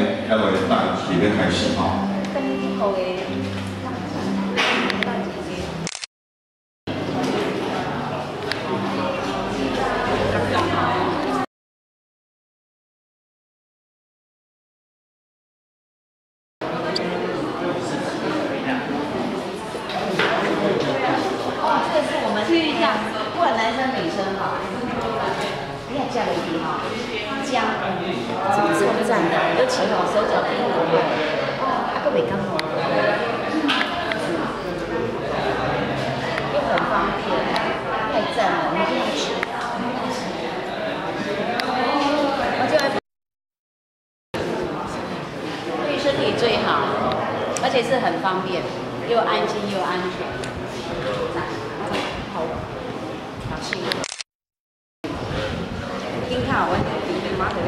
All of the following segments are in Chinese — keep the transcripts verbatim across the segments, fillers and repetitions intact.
还会大里面开始吼。 不管男生女生哈，你看加了一滴哈，姜，怎么称赞的？尤其哦手脚冰冷的，啊个袂干哦，又很方便，太赞了，我们一定要吃。我就对身体最好，而且是很方便，又安心又安全。 กินข้าวไว้ดีมากเลย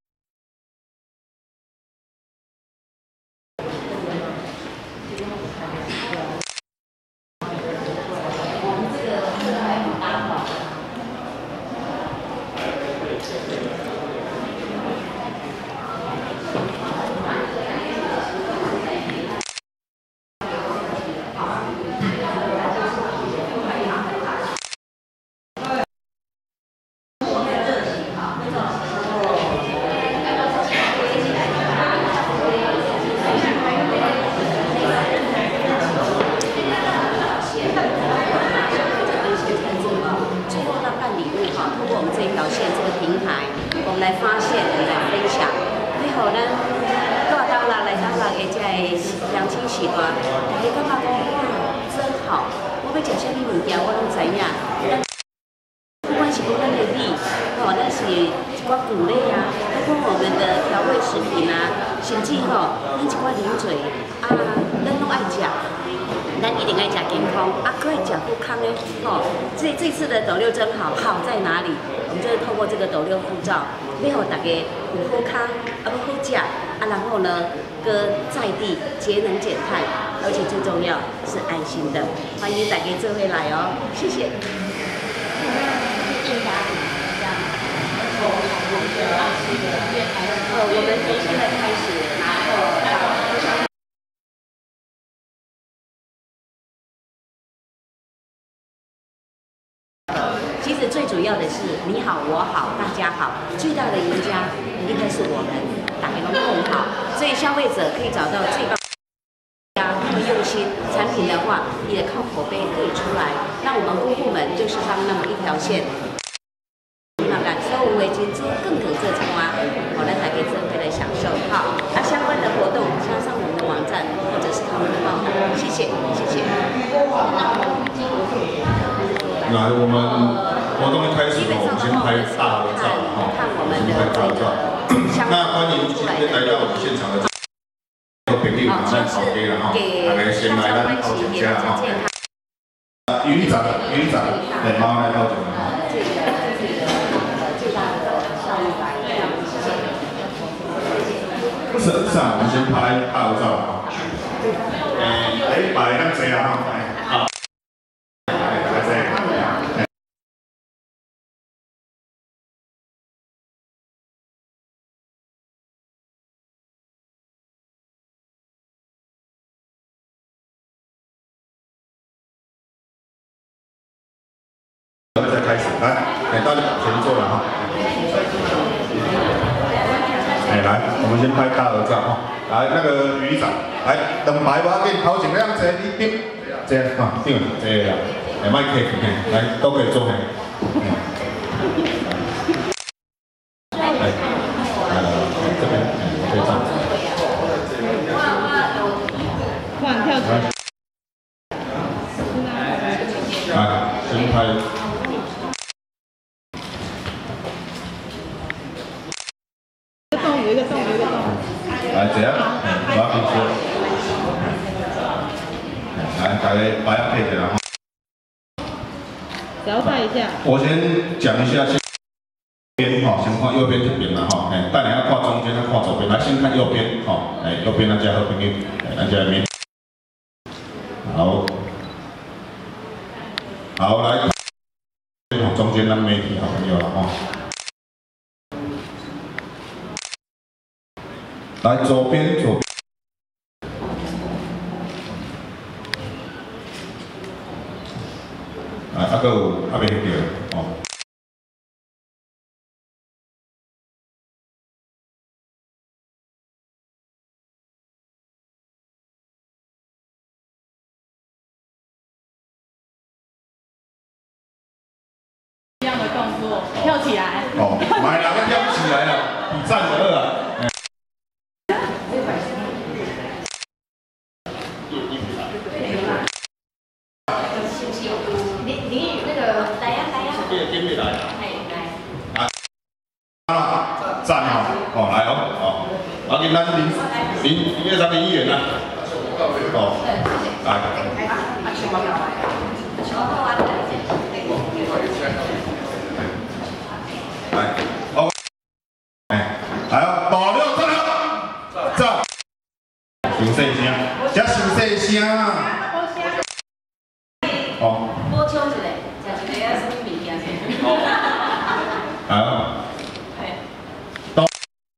我们来发现，我们来分享。你好，咱到当啦，来当啦，嘅即系良亲时段，大家感觉讲哇，真好。我要食啥物物件，我拢知影。不管是讲咱的米，吼，咱是一寡谷类啊，包括我们的调味食品啊，甚至吼，咱一寡零嘴啊，咱拢爱食。 咱一定爱食健康，啊，可以食不康呢。吼、哦，这这次的斗六真好，好在哪里？我们就是透过这个斗六护照，要让大家有好康，啊，不好食，啊，然后呢，搁在地节能减碳，而且最重要是安心的。欢迎大家这回来哦，谢谢。呃，我们从现在开始，然后到。 其实最主要的是你好我好大家好，最大的赢家应该是我们，大家都共好，所以消费者可以找到最棒家那么用心，产品的话也靠口碑可以出来，那我们公部门就是上那么一条线，那感受为金珠更可这青蛙，我们大家真会来享受。好，那、啊、相关的活动加上我们的网站或者是他们的报道，谢谢谢谢。 来，我们活动一开始，我们先拍大合照，哈，先拍大合照。那欢迎今天来到我们现场的朋友，马上跑给了哈，大家先来咱头前下哈。鱼长，鱼长，对，马上来到这里哈。是是啊，我们先拍大合照哈。诶，哎，把那个谁啊哈，好。 再开始，来，哎，大家往前坐了哈。哎，来，我们先拍大合照哈。来，那个鱼长，来，两排我给头前两坐，你顶，这哈，顶，这啦，哎，麦克，哎，来，都可以坐嘿。哎，来，这边，哎，可以站。突然跳起来。来，先拍。 有一个洞，有一个洞。 来，这样，我要开始。来，大家把它配起来哈。 调态一下。我先讲一下，先边哈，先看右边这边嘛哈，哎，当然要看中间，要看左边。来，先看右边哈，哎，右边那家好朋友，那家面。好，好来，中间那媒体好朋友了哈。 来左边左边。啊，啊个有啊未翕到哦。 一样的动作，跳起来。 哦，买两个跳起来了，比站着二啊。 林林宇那个来呀来呀， 这个跟没来。 来来。 啊，站好，哦来哦，哦，啊，给咱林林林业长林议员啊。哦，来。来，哦，哎，来哦，大六站了，站，收细声，这收细声啊。哦。 补充一下，食一个啊什么物件先？ 哦。来哦。到。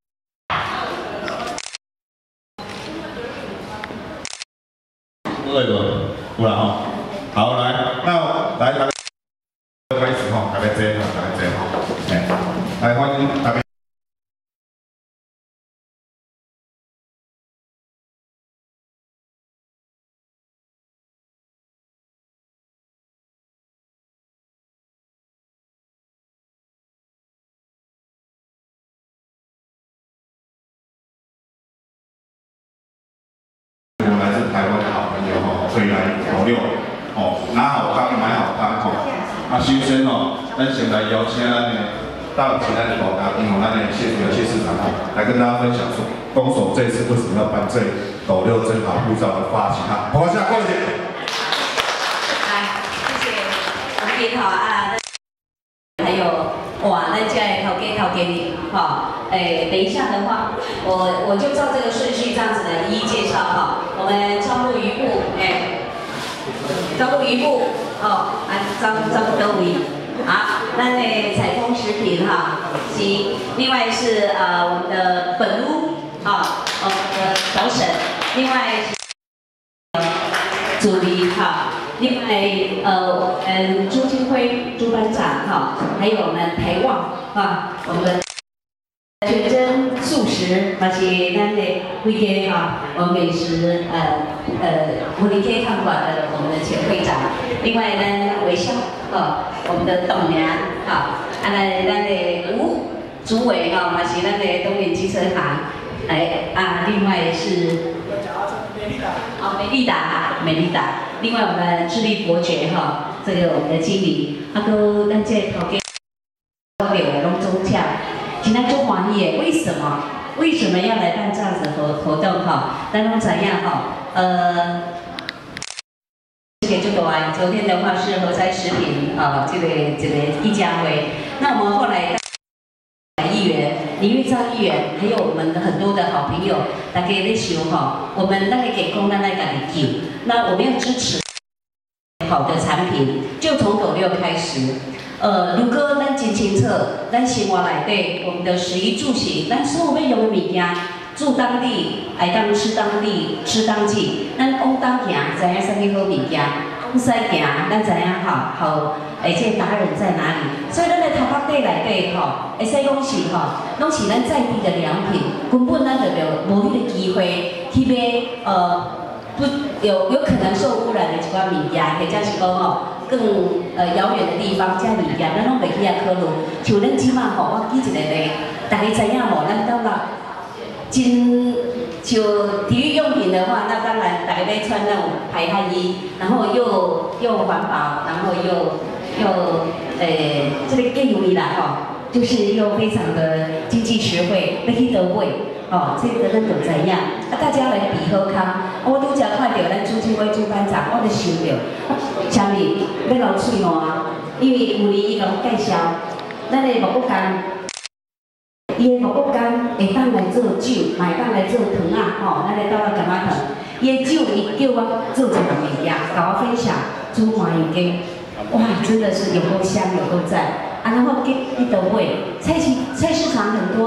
二个，有啦吼。好，来，那来来。 开始吼，大家坐吼，大家坐吼，哎，来欢迎大家。来自台湾的好朋友吼，可以来投六，哦，拿好汤，买好汤吼。啊，首先吼，咱先来邀请咱的大旗咱的老大，因为咱的谢主任谢市长吼，来跟大家分享说，公所这次为什么要办这斗六真好护照的发起哈，捧下恭喜。 来，谢谢我们编号啊，还有哇，那家的头给头给你，好，哎，等一下的话，我我就照这个顺序这样子的一一介绍哈，我们招募余部，哎，招募余部。 哦，啊，张张德伟，好，那呢采风食品哈，行，另外是呃我们的本屋啊，我们的小沈，另外是主理哈，另外呃嗯朱金辉朱班长哈，还有我们台旺啊，我们的全真素食，嘛是咱的几个哈，我们美食呃呃福利街餐馆的我们的前会长。 另外呢，微笑哦，我们的董娘哈，啊来咱的吴主委哈，嘛是咱的东联机车行，哎啊，另外是哦美丽达，美丽达，另外我们智利伯爵哈，这个我们的经理，啊都咱这头家都有来拢中奖，今天中欢喜耶，为什么？为什么要来办这样子的活活动哈？咱拢怎样哈？呃。 就多啊！昨天的话是合菜食品啊，这个这个一家辉。那我们后来议员林玉章议员，还有我们的很多的好朋友，大家在想哈，我们大概给公单来给你救。那我们要支持好的产品，就从斗六开始。呃，如果咱真清楚，咱生活内底我们的食衣住行，咱所有要用的物件。 住当地，爱当吃当地，吃当季。咱往当行，知影啥物好物件；往西行，咱知影吼好，而且达人在哪里。所以咱的台北地内底吼，会使讲是吼，拢是咱在地的良品，根本咱就无无迄个机会去买呃不有有可能受污染的一款物件，或者是讲吼更呃遥远的地方，这物件咱拢袂去遐考虑。像咱即马吼，我举一个例，大家知影无？咱到啦。 真就体育用品的话，那当然大家要穿那种排汗衣，然后又又环保，然后又又诶、这个更容易啦哈，就是又非常的经济实惠，要去倒买哦，这个咱就知影。啊，大家来比好康，我拄则看到咱朱金辉朱班长，我就想到，啥物要流喙烂，因为有年伊甲我介绍，咱的木果干。 伊的木果干会当来做酒，嘛会当来做糖啊，吼，咱来倒来干嘛糖？伊的酒伊叫我做一样物件，甲我分享煮麻油鸡，哇，真的是有够香有够赞啊！然后去去倒买，菜市菜市场很多，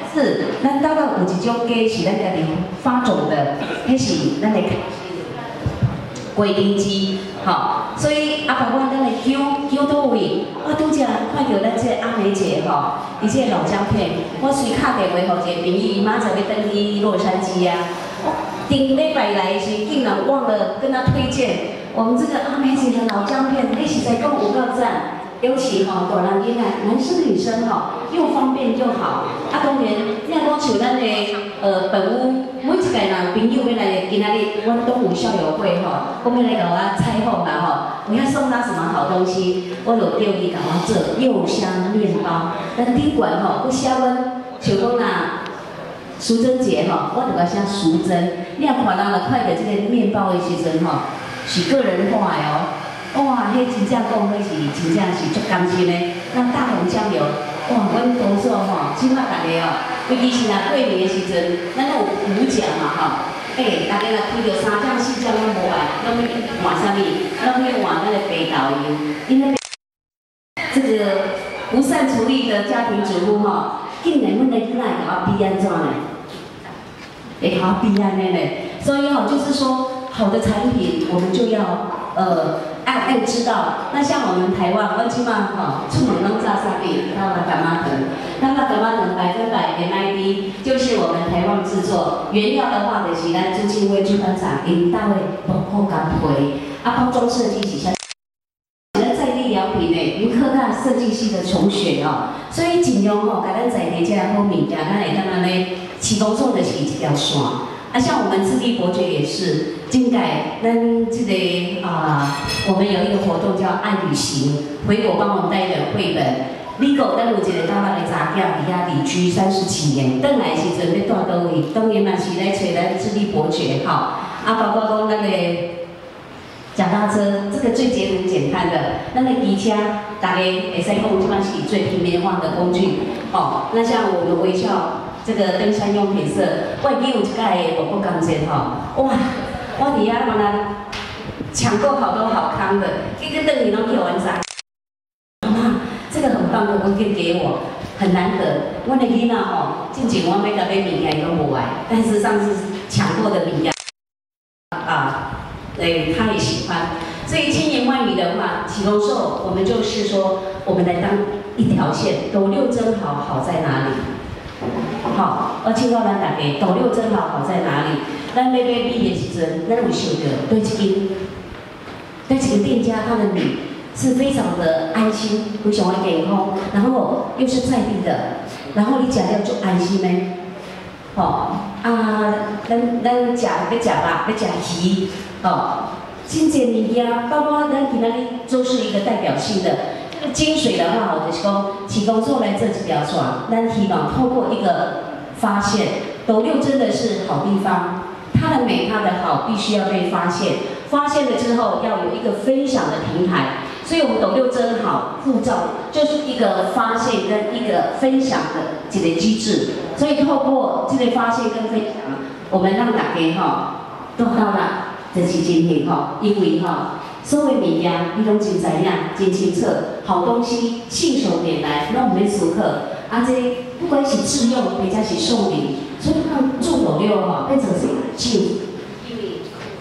是，咱到到有一种鸡是咱家己发种的，迄是咱的规定鸡，吼，所以啊，包括咱的姜姜到位，我拄则看到咱这阿梅姐吼，伊这老姜片，我随敲电话互一个朋友，伊明仔载要登去洛杉矶啊，我顶礼拜来时竟然忘了跟他推荐我们这个阿梅姐的老姜片，迄实在讲有够赞。 尤其吼，大人囡仔，男生女生吼，又方便又好。啊，当然，你若讲像咱的呃本屋，每一个人朋友要来，今仔日阮东吴校友会吼，讲要来甲我采访啦吼，你要送他什么好东西，我就叫伊甲我做柚香面包。咱顶管吼，佮写阮像讲啦，淑珍姐吼，我就甲写淑珍。你若看人来看到这个面包的时阵吼，是个人化的哦。 哇，迄真正讲，迄是真正是足甘心的。咱大红酱油，哇，阮多数吼，即摆大家哦，尤其是若过年的时阵，咱有五奖嘛吼，诶、欸，大家若开着三奖四奖拢无爱，拢要换啥物？拢要换咱的白豆油，因为这个不善厨艺的家庭主妇吼，竟然阮的囡仔会甲我比安怎呢？会甲我比安尼呢？所以吼，就是说，好的产品我们就要呃。 爱爱知道，那像我们台湾，我起码哈出门拢炸啥物，到了干妈藤，那那干妈藤百分百 M I D， 就是我们台湾制作。原料的话就是咱朱庆威朱班长因单位包括干培，啊包装设计是像咱在地良品诶，云科大设计系的重选哦，所以尽量吼，甲咱在地这好物件，咱会当安尼启动做的是一条线。啊，像我们智力伯爵也是。 今改咱这个啊、呃，我们有一个活动叫爱旅行，回国帮我们带一本绘本。你个咱有一个台湾的查囝伫遐旅居三十几年，转来时阵要住倒位，当然嘛是来找咱智力伯爵吼。啊，包括讲咱的脚踏车，这个最节能减碳的，咱的机车，大家会使讲即摆是最平民化的工具。哦，那像我们微笑这个登山用品社，我已经有一届我不刚才吼，哇！ 我伫遐帮他抢购好多好康的，一个邓你拢有完啥？妈妈，这个很棒的文件给我，很难得。我的囡仔吼，近前我买到买物件都无爱，但是上次抢购的物件啊，诶，他也喜欢。所以千言万语的话，启龙寿，我们就是说，我们来当一条线，斗六真好，好在哪里？好，我请教咱大家，斗六真好，好在哪里？ 咱买买米的时阵，咱有想到对一间，对一个店家，他的米是非常的安心，非常的健康，然后又是在地的，然后你食了就安心的。哦，啊，咱咱食要食肉，要食鱼，哦，真侪物件，包括咱今仔日都是一个代表性的。这个精髓的话，就是讲，启功做来这几条线，咱希望透过一个发现，斗六真的是好地方。 它的美，它的好，必须要被发现。发现了之后，要有一个分享的平台。所以，我们斗六真好护照就是一个发现跟一个分享的这个机制。所以，透过这个发现跟分享，我们让大家哈都到了这期今天哈，因为哈所有物件你拢真知影、真清楚，好东西信手拈来，拢唔免输客。啊，这不管是自用或者是送礼。 所以让做斗六吼变成是酒，因为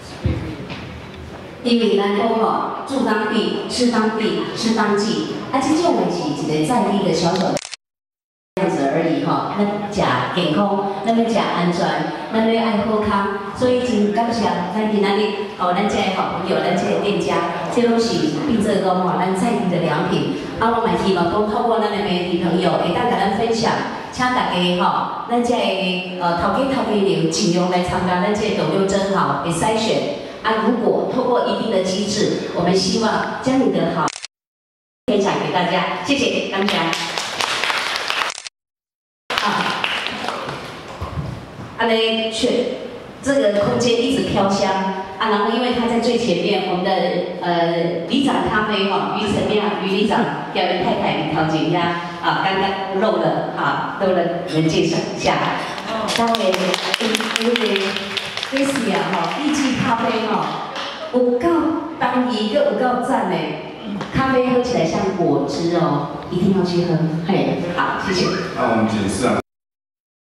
因为咱讲吼住当地、吃当地、吃当季，啊，这种的是一个在地的小小的这样子而已吼。咱食健康，咱要食安全，咱要爱好康，所以真感谢咱今仔日哦，咱这个好朋友，咱这个店家，这拢是并做讲吼咱在地的良品。啊，我嘛希望讲透过咱的媒体朋友，会当甲咱分享。 请大家吼，咱这个呃头家头家娘尽量来参加咱这个斗六真好的筛选。啊，如果透过一定的机制，我们希望将你的好分享给大家。谢谢大家。啊，安尼去这个空间一直飘香啊，然后因为它在最前面，我们的呃里长咖啡哈，于陈亮于里长跟我们太太李桃姐呀。 啊，刚刚漏了啊，漏了人介绍一下。当然，因为这是啊吼，意式咖啡吼，有够当一个有够赞的，咖啡喝起来像果汁哦，一定要去喝。嘿，好，谢谢。 那我们解释啊。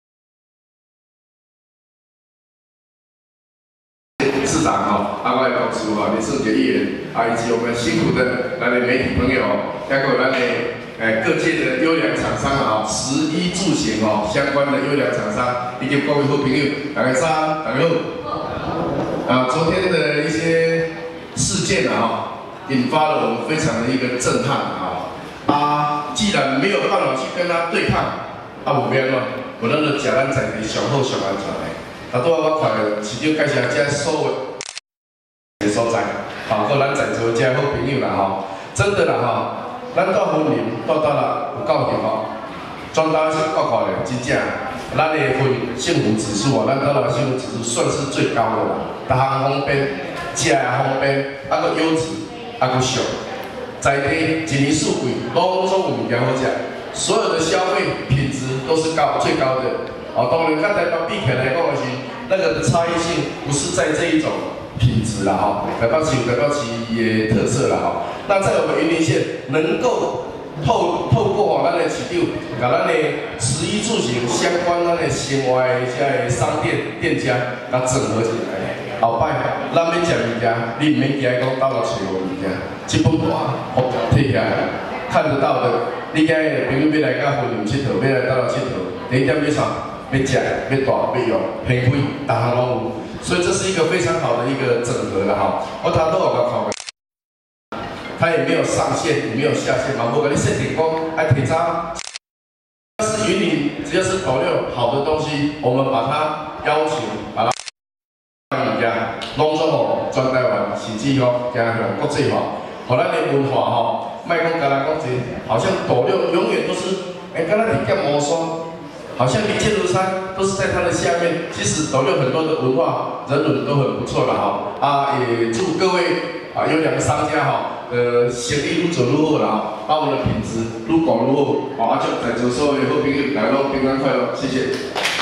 市长哈，啊，我的同事哈，李胜杰议员啊，以及我们辛苦的咱的媒体朋友，还有咱的诶各界的优良厂商啊，食衣住行哦相关的优良厂商，以及各位好朋友，大家早安，大家好。啊，昨天的一些事件啊，引发了我们非常的一个震撼啊。啊，既然没有办法去跟他对抗，啊，有免咯，有咱就食咱在地上好上安全的。啊，拄仔我看市长介绍这所有的所在，包括咱在座这好朋友啦吼，真的啦吼，咱到婚姻到到啦有够幸福，转到是国考的真正，咱的婚幸福指数哦，咱到啦幸福指数算是最高的啦，逐项方便，食也方便，啊个优质，啊个俗，在地一年四季拢总有物件好食，所有的消费品质都是高最高的。 哦，当然，跟台北比起来讲的是，那个差异性不是在这一种品质啦哈，台北市有台北市的特色啦哈。那在我们云林县，能够透透过哦咱的市场，把咱的食衣住行相关咱的生活的这商店店家，甲整合起来。后摆咱要食物件，你唔免惊讲到落找物件，这本大福摕起来，看得到的，你今日朋友要来甲婚姻佚佗，要来到落佚佗，第一点要啥？ 要食、要大、要用、偏贵，逐项拢有，所以这是一个非常好的一个整合了哈。我头都有甲考过，它也没有上限，也没有下限嘛，无甲你设定讲爱提早。要是云林，只要是保留好的东西，我们把它邀请，把它物件拢做好，全台湾甚至乎加上国际化，互咱的文化吼，莫讲甲咱讲一，好像斗六永远都是，哎，敢若伫剑毛山。 好像离剑如山都是在它的下面，其实斗六很多的文化人文都很不错了哈。啊，也祝各位啊优良的商家哈，呃，生意愈做愈好啦，把我们的品质愈搞愈好。啊，祝在座所有的好朋友大家拢平安快乐，谢谢。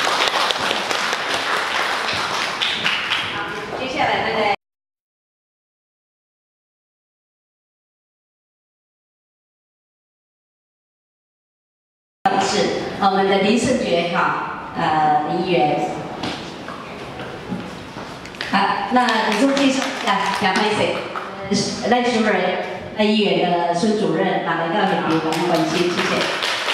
好，接下来那个。 是我们的林胜觉哈，呃，林议员。好，那李中介绍来，两拍谁？赖主任、赖议员的孙主任拿来到很别我们关心，谢谢。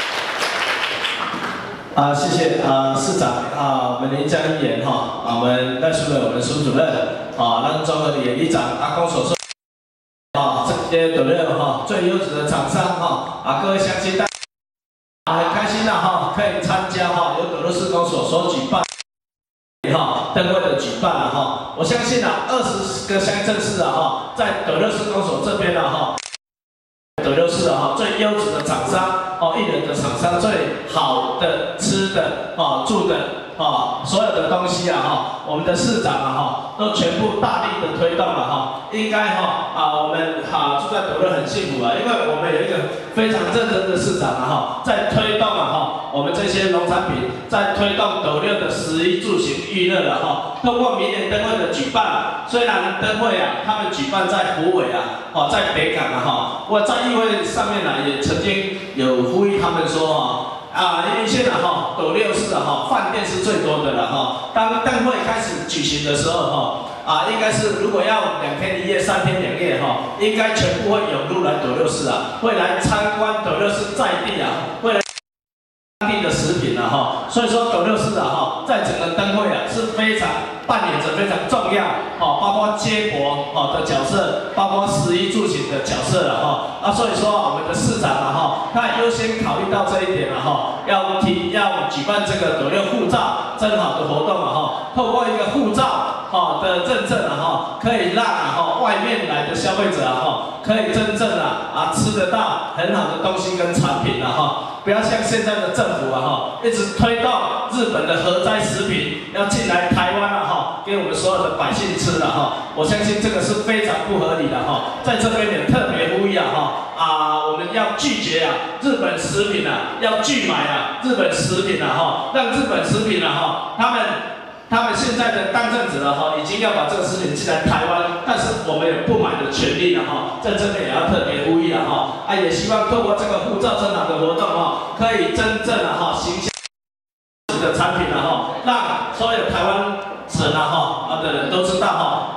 啊，谢谢啊，市长啊，我们林江议员哈，啊，我们赖主任，我们孙主任啊，让综合的里长阿公所说啊，这些斗六哈最优质的厂商哈啊，各位乡亲大。 啊，很开心呐哈，可以参加哈，由斗六市公所所举办哈灯会的举办了哈。我相信啊，二十个乡镇市啊哈，在斗六市公所这边啊哈，斗六市啊哈最优质的厂商哦，一流的厂商，最好的吃的哦，住的哦，所有的东西啊哈，我们的市长啊哈，都全部大力的推动了哈。应该哈啊，我们哈住在斗六很幸福啊，因为我们有一个非常认真的市长啊哈，在推动啊哈，我们这些农产品，在推动斗六的食衣住行娱乐了哈。通过明年灯会的举办，虽然灯会啊，他们举办在虎尾啊，哦，在北港啊哈，我在议会上面呢也曾经有呼吁他们说哈。 啊，因为现在哈斗六市啊哈饭店是最多的了哈。当灯会开始举行的时候哈，啊应该是如果要两天一夜、三天两夜哈，应该全部会涌入来斗六市啊，会来参观斗六市在地啊，会来当地的食品啊哈。所以说斗六市啊哈，在整个灯会啊是非常扮演着非常重要哦，包括接驳哦的角色，包括食衣住行的角色了哈。啊，所以说我们的市长啊哈，他优先考虑到这一点了哈，要提要举办这个斗六护照真好的活动啊哈，透过一个护照哈的认证啊哈，可以让啊哈外面来的消费者啊哈，可以真正啊啊吃得到很好的东西跟产品啊哈。 不要像现在的政府啊哈，一直推动日本的核灾食品要进来台湾了哈，给我们所有的百姓吃了哈。我相信这个是非常不合理的哈，在这边也特别呼吁啊哈啊，我们要拒绝啊日本食品啊，要拒买啊日本食品啊哈，让日本食品啊哈他们。 他们现在的当政者了哈，已经要把这个事情进来台湾，但是我们有不买的权利了哈，在这边也要特别呼吁了哈，啊也希望透过这个护照征讨的活动哈，可以真正的哈形象的产品了哈，让所有台湾省啊哈啊的人都知道哈。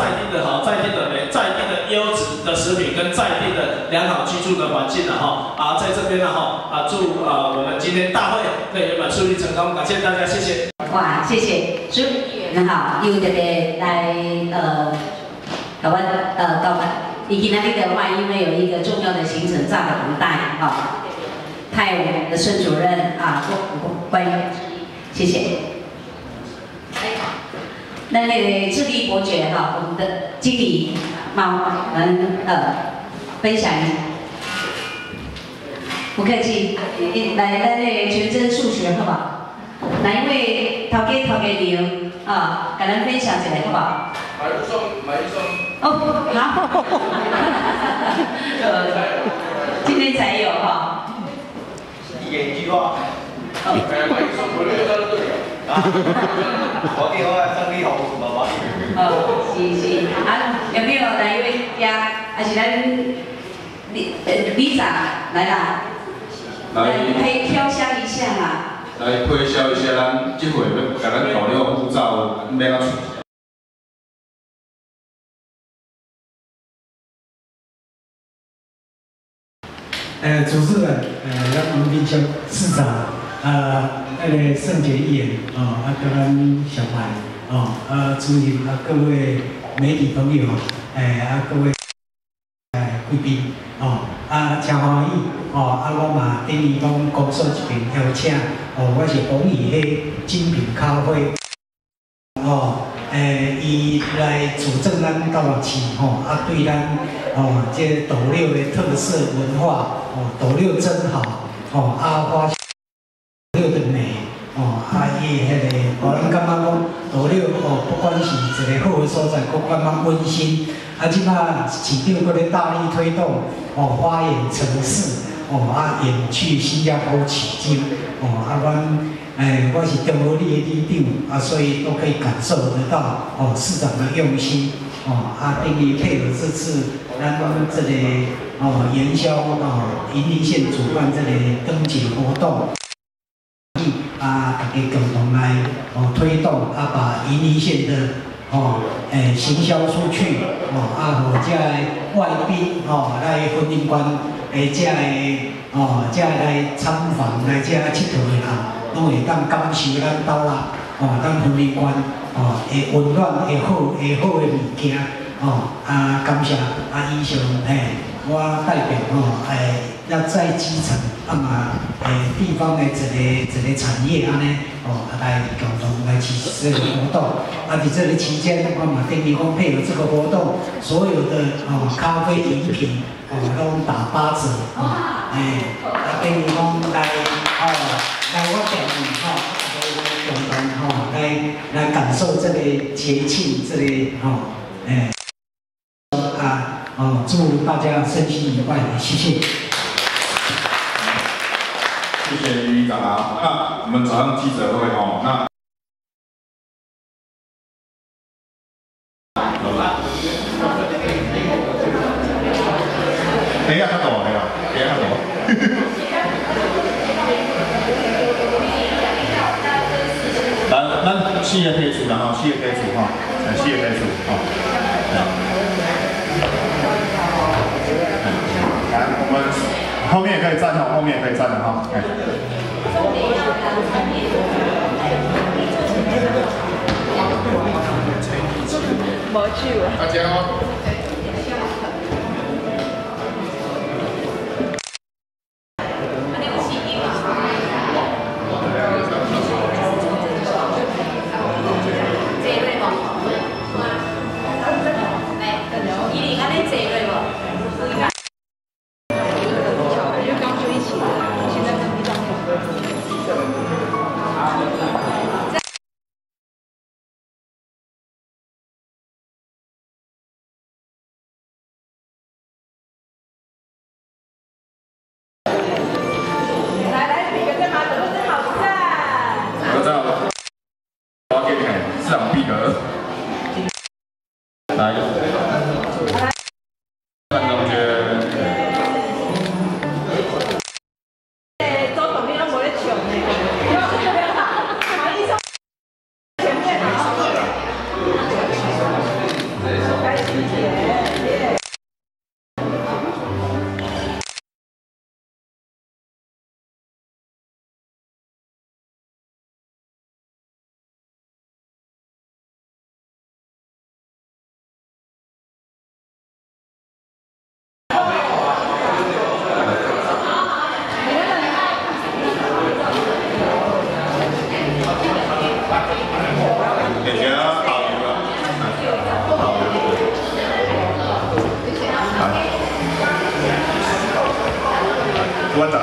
在地的好，在地的美，在地的优质的食品跟在地的良好居住的环境了哈。啊，在这边呢哈啊，祝啊我们今天大会可以圆满顺利成功，感谢大家，谢谢。 哇，谢谢，所以很好，又特别来呃，台湾呃到伊今天的话，因为有一个重要的行程炸的红带哈，派我们的孙主任啊关关谢谢。那那个智力伯爵哈，我们的经理帮我们呃分享一下。不客气，来来那个全真数学好不好？哪一位头家头家娘啊，跟咱分享一下好不好？ 买一送买一送。 哦，好。今天才有哈。 一言一句话。 买一送我六到六了。啊，我给我生理好爸爸。 哦，是是，啊，有没有哪一位家，还是咱李呃李长来啦？来，可以飘香一下嘛。 来推销一下咱这回要甲咱导了护照要怎处？ 呃，主持人，呃，咱吴斌兄市长，呃，那个圣洁议员，哦，啊，跟咱小白，哦，呃，主任啊，各位媒体朋友，诶、呃，啊，各位诶贵宾，哦，啊，真欢喜，哦，啊，我嘛等于讲公司这边邀请，哦，我是弘毅迄精品咖啡，哦。诶，伊来主政咱高雄市吼，啊，对咱哦，这斗六的特色文化哦，斗六真好哦，啊，花斗六的美哦，啊，伊迄个，互咱感觉讲斗六哦，不管是一个好的所在，佫感觉温馨。啊，即摆市长佫咧大力推动哦，花园城市哦，啊，延去新加坡取经哦，啊，阮。哎，我是中和里的里长啊，所以都可以感受得到哦市长的用心哦啊，愿意配合这次咱这个哦元宵哦云林县主办这个灯节活动，啊，大家共同来哦推动啊，把云林县的哦诶行销出去哦啊，和这外宾哦来婚姻馆诶这个哦这来参访来这佚佗的人。拢会当感受咱岛啦，哦，咱婚礼馆哦，会温暖、会好、会好的物件，哦，啊，感谢啊，以上嘿，我代表哦，诶，要在基层啊嘛，诶，地方的一个一个产业安尼，哦，来共同来支持这个活动。啊，在这个期间，我嘛等于讲配合这个活动，所有的哦咖啡饮品哦，拢打八折，哦，诶，啊，等于讲来哦。来我店里吼，大家共同吼来来感受这个节庆，这个吼诶啊哦，祝大家身心愉快，谢谢。 谢谢于长啊，那我们早上记者会哦，那。等一下，他走了没有？等一下，他走。咱四个批次啦吼，四个批次吼，哎，四个批次吼，来，我们后面也可以站哈，后面也可以站的哈，哎。 没去过。 大家好。 来。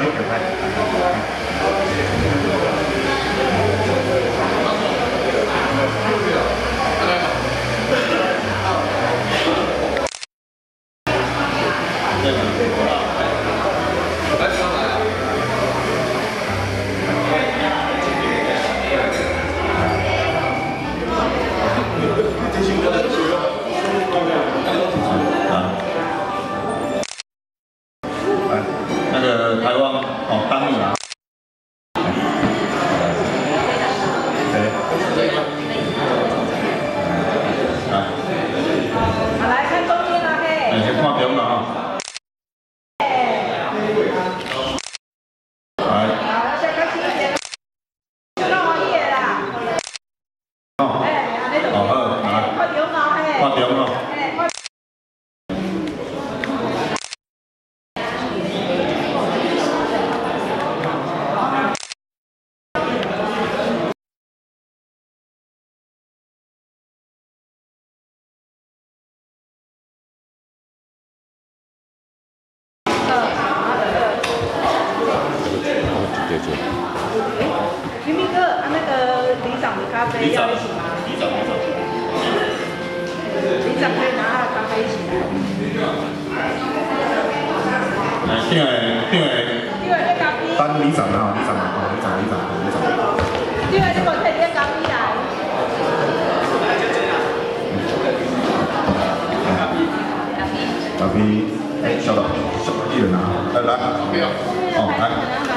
哎，赶快。那个台湾哦，当女啊。 来看中间啦嘿。 先看中了啊。来。 好，再看近一点。看黄叶啦。 哦。 哎，那种。 哦好，来。 看中啊嘿。 看中哦。 哎，看。明明哥，啊那个里长的咖啡要一起吗？ 里长，里长。 里长可以拿他的咖啡一起来。 哎，定的，定的。 因为这咖啡。 单里长啊，里长啊，里长，里长，里长。 因为这个可以点咖啡来。 咖啡，小的，小一人啊，来来，哦，来。